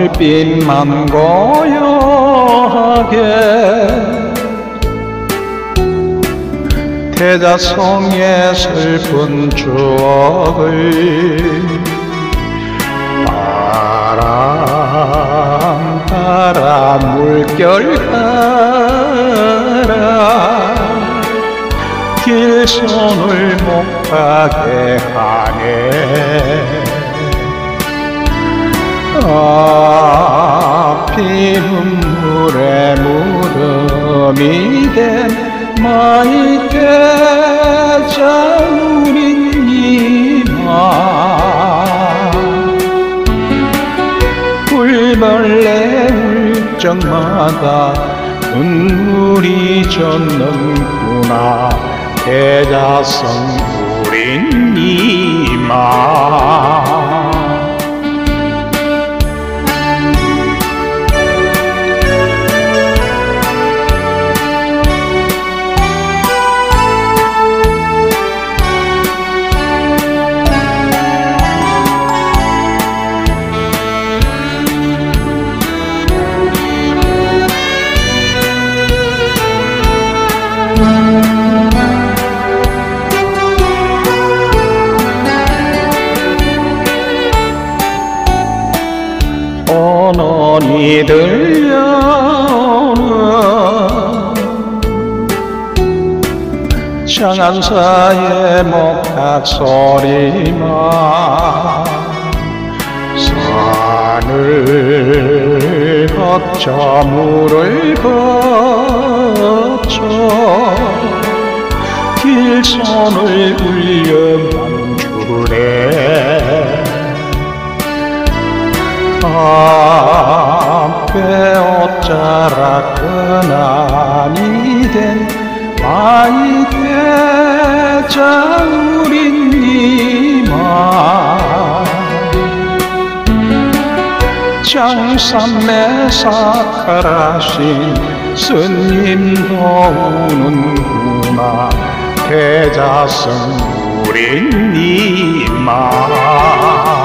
하늘빛만 고요하게 대자성의 슬픈 추억을 바람 따라 물결 따라 길손을 못 가게 하네. 피눈물에 무덤이 된 마이 계자 우린 이마 불벌레 울 적마다 눈물이 젖는구나. 대자성 우린 이마. 언언이 들려오는 장안사의 목탁 소리만 산을 거쳐 물을 거쳐 길손을 울려가는 주례 앞에 옷자락 근안이 된 마이 계자 우린 이마 장산매 사칼하신 스님도 우는구나. 대자성 우린 이마.